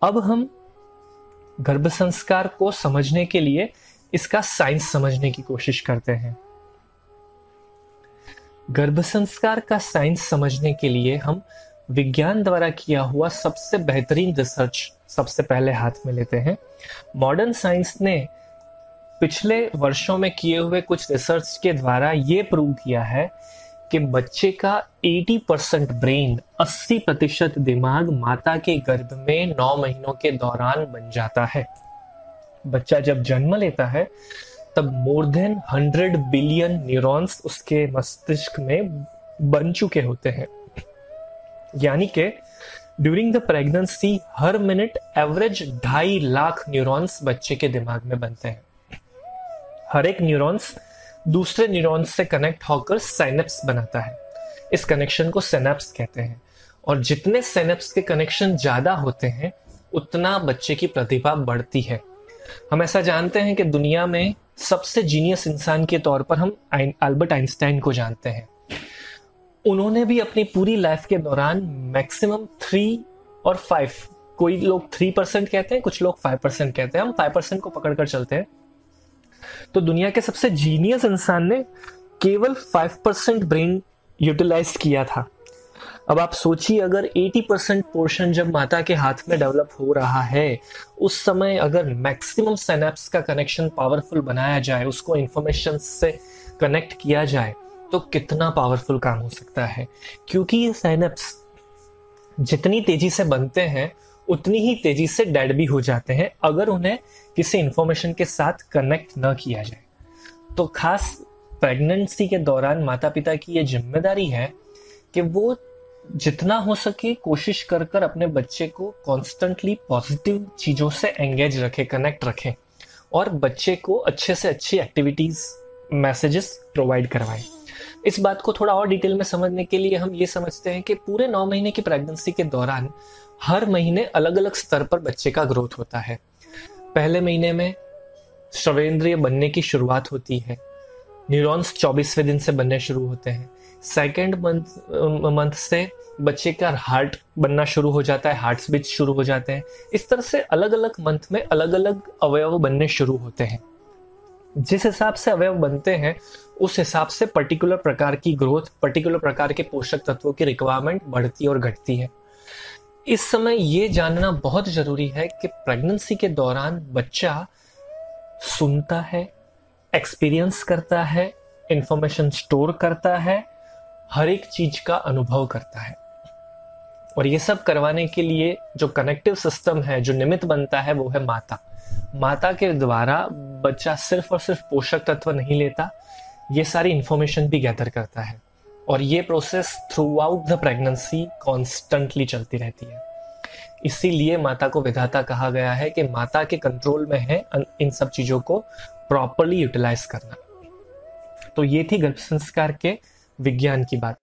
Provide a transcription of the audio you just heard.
अब हम गर्भ संस्कार को समझने के लिए इसका साइंस समझने की कोशिश करते हैं। गर्भ संस्कार का साइंस समझने के लिए हम विज्ञान द्वारा किया हुआ सबसे बेहतरीन रिसर्च सबसे पहले हाथ में लेते हैं। मॉडर्न साइंस ने पिछले वर्षों में किए हुए कुछ रिसर्च के द्वारा ये प्रूव किया है कि बच्चे का 80% ब्रेन, 80% दिमाग माता के गर्भ में 9 महीनों के दौरान बन जाता है। बच्चा जब जन्म लेता है तब मोर देन 100 बिलियन न्यूरॉन्स उसके मस्तिष्क में बन चुके होते हैं। यानी कि ड्यूरिंग द प्रेगनेंसी हर मिनट एवरेज 2.5 लाख न्यूरॉन्स बच्चे के दिमाग में बनते हैं। हर एक न्यूरॉन्स दूसरे न्यूरॉन्स से कनेक्ट होकर सिनेप्स बनाता है। इस कनेक्शन को सिनेप्स कहते हैं, और जितने सिनेप्स के कनेक्शन ज्यादा होते हैं उतना बच्चे की प्रतिभा बढ़ती है। हम ऐसा जानते हैं कि दुनिया में सबसे जीनियस इंसान के तौर पर हम अल्बर्ट आइंस्टाइन को जानते हैं। उन्होंने भी अपनी पूरी लाइफ के दौरान मैक्सिमम 3 और 5, कोई लोग 3% कहते हैं, कुछ लोग 5% कहते हैं, हम 5% को पकड़कर चलते हैं। तो दुनिया के सबसे जीनियस इंसान ने केवल 5% ब्रेन यूटिलाइज किया था। अब आप सोचिए, अगर 80% पोर्शन जब माता के हाथ में डेवलप हो रहा है, उस समय अगर मैक्सिमम सिनेप्स का कनेक्शन पावरफुल बनाया जाए, उसको इंफॉर्मेशन से कनेक्ट किया जाए, तो कितना पावरफुल काम हो सकता है। क्योंकि ये सिनेप्स जितनी तेजी से बनते हैं उतनी ही तेजी से डेड भी हो जाते हैं अगर उन्हें किसी इंफॉर्मेशन के साथ कनेक्ट न किया जाए। तो खास प्रेगनेंसी के दौरान माता पिता की ये जिम्मेदारी है कि वो जितना हो सके कोशिश कर कर अपने बच्चे को कॉन्स्टेंटली पॉजिटिव चीजों से एंगेज रखे, कनेक्ट रखें, और बच्चे को अच्छे से अच्छी एक्टिविटीज, मैसेजेस प्रोवाइड करवाएं। इस बात को थोड़ा और डिटेल में समझने के लिए हम ये समझते हैं कि पूरे 9 महीने की प्रेगनेंसी के दौरान हर महीने अलग अलग स्तर पर बच्चे का ग्रोथ होता है। पहले महीने में श्रवणेंद्रिय बनने की शुरुआत होती है। न्यूरॉन्स 24वें दिन से बनने शुरू होते हैं। सेकेंड मंथ से बच्चे का हार्ट बनना शुरू हो जाता है, हार्ट्स बीट शुरू हो जाते हैं। इस तरह से अलग अलग मंथ में अलग अलग अवयव बनने शुरू होते हैं। जिस हिसाब से अवयव बनते हैं उस हिसाब से पर्टिकुलर प्रकार की ग्रोथ, पर्टिकुलर प्रकार के पोषक तत्वों की रिक्वायरमेंट बढ़ती और घटती है। इस समय ये जानना बहुत जरूरी है कि प्रेगनेंसी के दौरान बच्चा सुनता है, एक्सपीरियंस करता है, इंफॉर्मेशन स्टोर करता है, हर एक चीज का अनुभव करता है। और ये सब करवाने के लिए जो कनेक्टिव सिस्टम है, जो निमित्त बनता है, वो है माता। माता के द्वारा बच्चा सिर्फ और सिर्फ पोषक तत्व नहीं लेता, ये सारी इंफॉर्मेशन भी गैदर करता है। और ये process throughout the pregnancy constantly चलती रहती है। इसीलिए माता को विधाता कहा गया है कि माता के कंट्रोल में है इन सब चीजों को प्रॉपरली यूटिलाइज करना। तो ये थी गर्भ संस्कार के विज्ञान की बात।